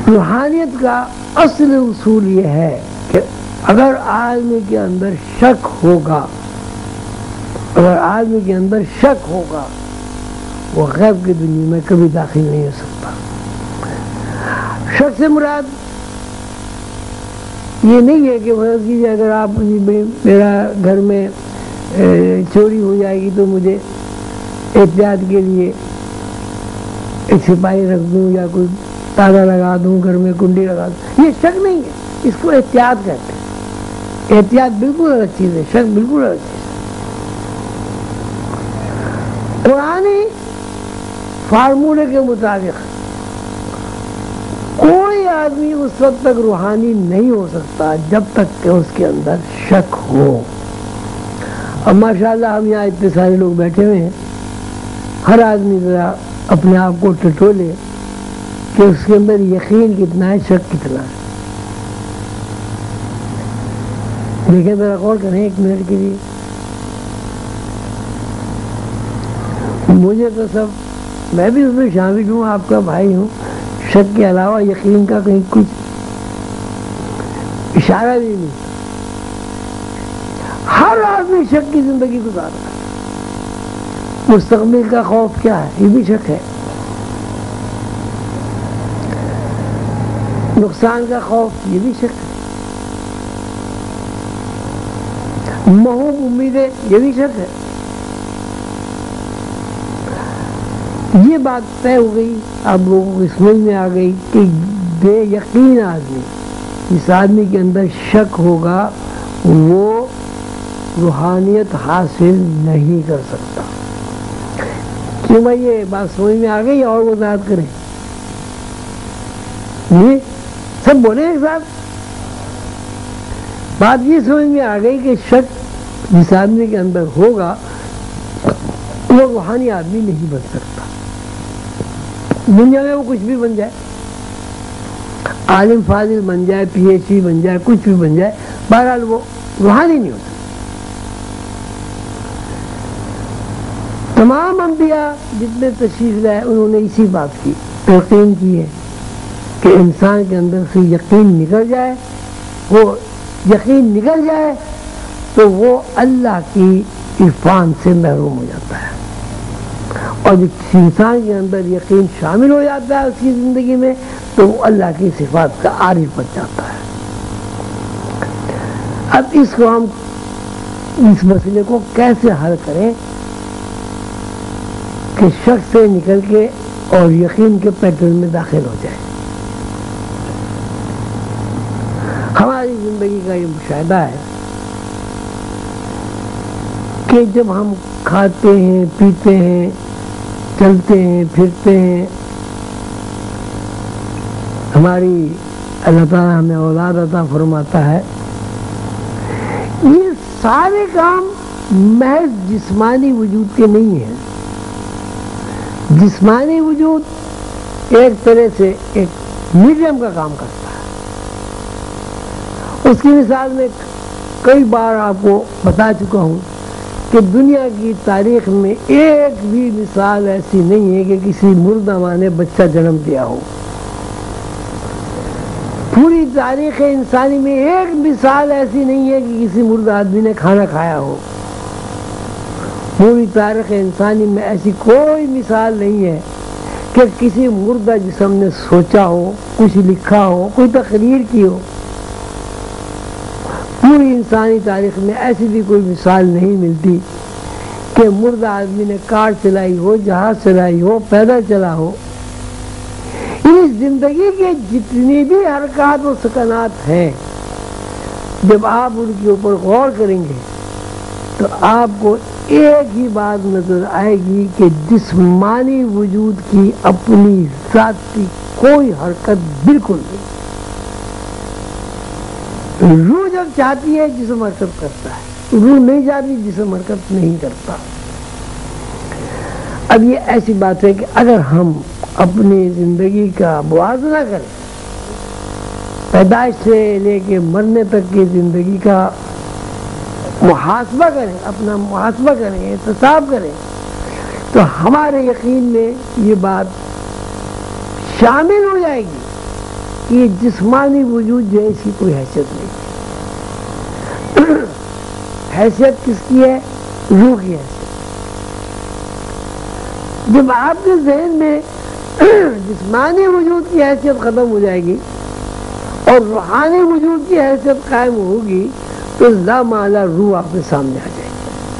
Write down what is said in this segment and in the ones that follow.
روحانیت کا اصل اصول یہ ہے کہ اگر آدمی کے اندر شک ہوگا، وہ غیب کی دنیا میں کبھی داخل نہیں ہو سکتا۔ شک سے مراد یہ نہیں ہے کہ فرض کیجیے اگر آپ میرا گھر میں چوری ہو جائے گی تو مجھے احتیاط کے لیے ایک سپاہی رکھ دوں یا کوئی تالا لگا دوں، گھر میں کنڈی لگا دوں، یہ شک نہیں ہے، اس کو احتیاط کہتے ہیں۔ احتیاط بالکل الگ چیز ہے، شک بالکل الگ چیز ہے۔ قرآنی فارمولے کے مطابق کوئی آدمی اس وقت تک روحانی نہیں ہو سکتا جب تک کہ اس کے اندر شک ہو۔ اب ماشاءاللہ ہم یہاں اتنے سارے لوگ بیٹھے ہوئے ہیں، ہر آدمی ذرا اپنے آپ کو ٹٹولے کہ اس کے اندر یقین کتنا ہے، شک کتنا ہے۔ دیکھیں ذرا غور کریں ایک منٹ کے لیے۔ مجھے تو سب، میں بھی اس میں شامل ہوں، آپ کا بھائی ہوں، شک کے علاوہ یقین کا کہیں کچھ اشارہ بھی نہیں۔ ہر آدمی شک کی زندگی گزار رہا ہے۔ مستقبل کا خوف کیا ہے، یہ بھی شک ہے۔ نقصان کا خوف، یہ بھی شک ہے۔ محوب امیدیں، یہ بھی شک ہے۔ یہ بات طے ہو گئی، اب لوگوں کو سمجھ میں آ گئی کہ بے یقین آدمی، جس آدمی کے اندر شک ہوگا وہ روحانیت حاصل نہیں کر سکتا۔ کیوں بھائی یہ بات سمجھ میں آ گئی اور وضاحت کریں؟ جی سب بولیں ایک ساتھ۔ بات یہ سمجھ میں آ گئی کہ شک جس آدمی کے اندر ہوگا وہ روحانی آدمی نہیں بن سکتا۔ دنیا میں وہ کچھ بھی بن جائے، عالم فاضل بن جائے، پی ایچ ڈی بن جائے، کچھ بھی بن جائے، بہرحال وہ روحانی نہیں ہوتا۔ تمام انبیاء جتنے تشریف لائے انہوں نے اسی بات کی تلقین کی ہے کہ انسان کے اندر سے یقین نکل جائے، وہ یقین نکل جائے تو وہ اللہ کی عرفان سے محروم ہو جاتا ہے، اور جس انسان کے اندر یقین شامل ہو جاتا ہے اس کی زندگی میں تو وہ اللہ کی صفات کا عارف بن جاتا ہے۔ اب اس کو ہم اس مسئلے کو کیسے حل کریں کہ شک سے نکل کے اور یقین کے پیٹرن میں داخل ہو جائے؟ ہماری زندگی کا یہ مشاہدہ ہے کہ جب ہم کھاتے ہیں، پیتے ہیں، چلتے ہیں، پھرتے ہیں، ہماری اللہ تعالیٰ ہمیں اولاد عطا فرماتا ہے، یہ سارے کام محض جسمانی وجود کے نہیں ہیں۔ جسمانی وجود ایک طرح سے ایک میڈیم کا کام کرتا ہے۔ اس کی مثال میں کئی بار آپ کو بتا چکا ہوں کہ دنیا کی تاریخ میں ایک بھی مثال ایسی نہیں ہے کہ کسی مردہ ماں نے بچہ جنم دیا ہو۔ پوری تاریخ انسانی میں ایک مثال ایسی نہیں ہے کہ کسی مردہ آدمی نے کھانا کھایا ہو۔ پوری تاریخ انسانی میں ایسی کوئی مثال نہیں ہے کہ کسی مردہ جسم نے سوچا ہو، کچھ لکھا ہو، کوئی تقریر کی ہو۔ پوری انسانی تاریخ میں ایسی بھی کوئی مثال نہیں ملتی کہ مردہ آدمی نے کار چلائی ہو، جہاز چلائی ہو، پیدل چلا ہو۔ اس زندگی کے جتنی بھی حرکات و سکنات ہیں، جب آپ ان کے اوپر غور کریں گے تو آپ کو ایک ہی بات نظر آئے گی کہ جسمانی وجود کی اپنی ذاتی کوئی حرکت بالکل نہیں۔ روح جب چاہتی ہے جسم حرکت کرتا ہے، روح نہیں چاہتی جسم حرکت نہیں کرتا۔ اب یہ ایسی بات ہے کہ اگر ہم اپنی زندگی کا موازنہ کریں، پیدائش سے لے کے مرنے تک کی زندگی کا محاسبہ کریں، اپنا محاسبہ کریں، احتساب کریں، تو ہمارے یقین میں یہ بات شامل ہو جائے گی کہ یہ جسمانی وجود جو ہے اس کی کوئی حیثیت نہیں ہے. حیثیت کس کی ہے؟ روح کی حیثیت. جب آپ کے ذہن میں جسمانی وجود کی حیثیت ختم ہو جائے گی اور روحانی وجود کی حیثیت قائم ہوگی تو لامحالہ روح آپ کے سامنے آ جائے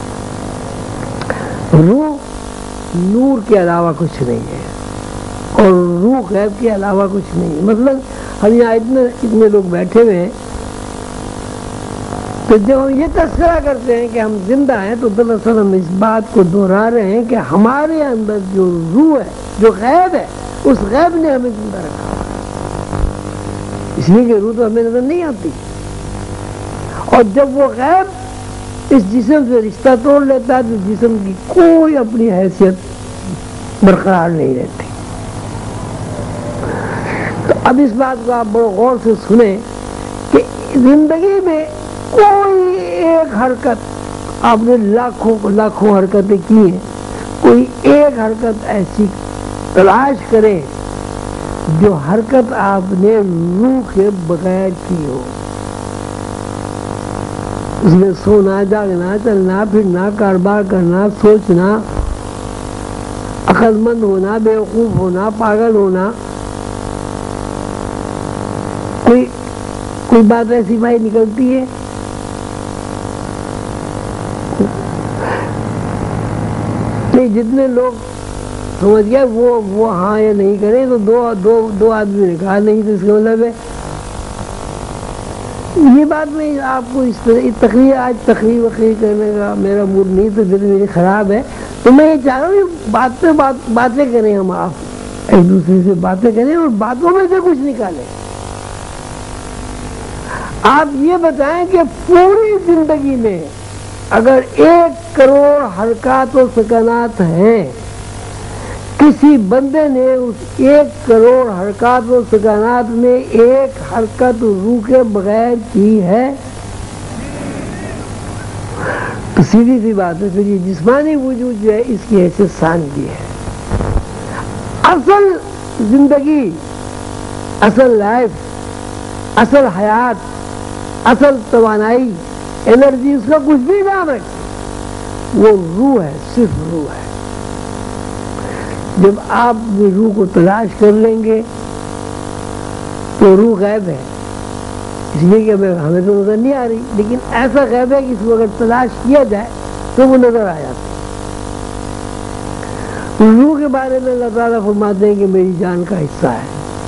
گی. روح نور کے علاوہ کچھ نہیں ہے اور روح غیب کے علاوہ کچھ نہیں ہے. مثلا ہم یہاں اتنے لوگ بیٹھے ہوئے ہیں تو جب ہم یہ تذکرہ کرتے ہیں کہ ہم زندہ ہیں تو دراصل ہم اس بات کو دہرا رہے ہیں کہ ہمارے اندر جو روح ہے، جو غیب ہے، اس غیب نے ہمیں زندہ رکھا. اس لیے کہ روح تو ہمیں نظر نہیں آتی، اور جب وہ غیب اس جسم سے رشتہ توڑ لیتا ہے تو جسم کی کوئی اپنی حیثیت برقرار نہیں رہتی. تو اب اس بات کو آپ بڑے غور سے سنیں کہ زندگی میں کوئی ایک حرکت، آپ نے لاکھوں حرکتیں کی ہیں، کوئی ایک حرکت ایسی تلاش کریں جو حرکت آپ نے روح کے بغیر کی ہو. اس میں سونا، جاگنا، چلنا پھرنا، کاروبار کرنا، سوچنا، عقل مند ہونا، بیوقوف ہونا، پاگل ہونا، کوئی بات ایسی بھائی نکلتی ہے؟ نہیں. جتنے لوگ سمجھ گئے وہ ہاں یا نہیں کریں تو دو آدمی نے کہا نہیں، تو اس کا مطلب ہے یہ بات. میں آپ کو اس طرح آج تقریر کرنے کا میرا موڈ نہیں، تو دل میری خراب ہے. تو میں یہ چاہ رہا ہوں باتیں کریں، ہم آپ ایک دوسرے سے باتیں کریں اور باتوں میں سے کچھ نکالیں. آپ یہ بتائیں کہ پوری زندگی میں اگر 1 کروڑ حرکات و سکنات ہیں، کسی بندے نے اس 1 کروڑ حرکات و سکنات میں ایک حرکت روح کے بغیر کی ہے تو سیدھی سی بات ہے پھر یہ جسمانی وجود جو ہے اس کی حیثیت سانگی ہے. اصل زندگی، اصل لائف، اصل حیات، اصل توانائی، انرجی، اس کا کچھ بھی نام ہے، وہ روح ہے، صرف روح ہے. جب آپ روح کو تلاش کر لیں گے تو روح غیب ہے، اس لیے کہ ہمیں تو نظر نہیں آ رہی، لیکن ایسا غیب ہے کہ اس کو اگر تلاش کیا جائے تو وہ نظر آ جاتا ہے. روح کے بارے میں اللہ تعالیٰ فرماتے ہیں کہ میری جان کا حصہ ہے،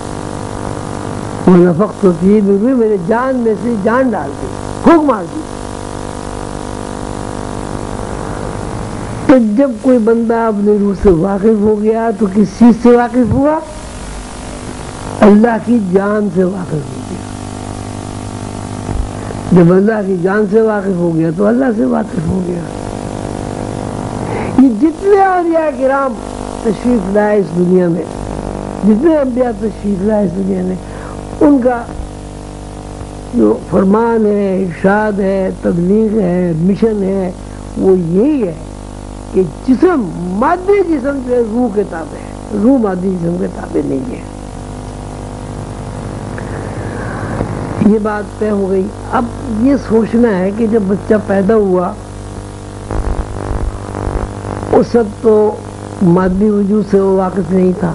ونفخت فیہ من روحی، میرے جان میں سے جان ڈال دی، پھونک مار دی. تو جب کوئی بندہ اپنی روح سے واقف ہو گیا تو کس چیز سے واقف ہوا؟ اللہ کی جان سے واقف ہو گیا. جب اللہ کی جان سے واقف ہو گیا تو اللہ سے واقف ہو گیا. یہ جتنے اولیاء کرام تشریف لائے اس دنیا میں، جتنے انبیاء تشریف لائے اس دنیا میں، ان کا جو فرمان ہے، ارشاد ہے، تبلیغ ہے، مشن ہے، وہ یہی ہے کہ جسم، مادی جسم سے روح کے تابع ہے، روح مادی جسم کے تابع نہیں ہے. یہ بات طے ہو گئی. اب یہ سوچنا ہے کہ جب بچہ پیدا ہوا اس وقت تو مادی وجود سے وہ واقف نہیں تھا،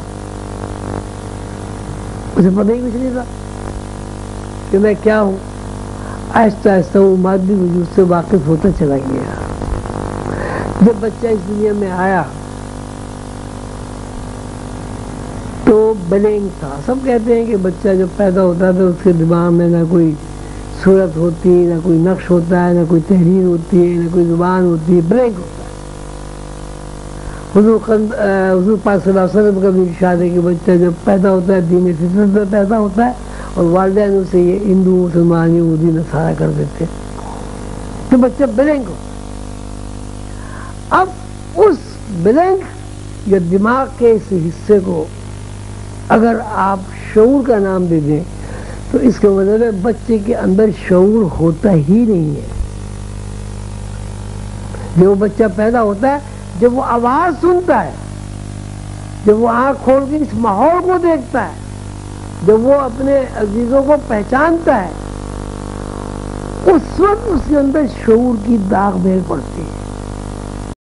اسے پتہ ہی کچھ نہیں تھا کہ میں کیا ہوں. آہستہ آہستہ وہ مادی وجود سے واقف ہوتا چلا گیا. جب بچہ اس دنیا میں آیا تو بلینک تھا. سب کہتے ہیں کہ بچہ جب پیدا ہوتا تھا اس کے دماغ میں نہ کوئی صورت ہوتی، نہ کوئی نقش ہوتا ہے، نہ کوئی تحریر ہوتی ہے، نہ کوئی زبان ہوتی ہے، بلینک ہوتا ہے. حضور پاک صلی اللہ علیہ وسلم کا بھی ارشاد ہے کہ بچہ جب پیدا ہوتا ہے دین فطرت میں پیدا ہوتا ہے، اور والدین اسے یہ ہندو، مسلمان، یہودی، نصارہ کر دیتے تو بچہ بلینک ہوتا. اب اس بلینک یا دماغ کے اس حصے کو اگر آپ شعور کا نام دے دیں تو اس کا مطلب ہے بچے کے اندر شعور ہوتا ہی نہیں ہے. جب وہ بچہ پیدا ہوتا ہے، جب وہ آواز سنتا ہے، جب وہ آنکھ کھول کے اس ماحول کو دیکھتا ہے جب وہ اپنے عزیزوں کو پہچانتا ہے اس وقت اس کے اندر شعور کی داغ میل پڑتی ہے.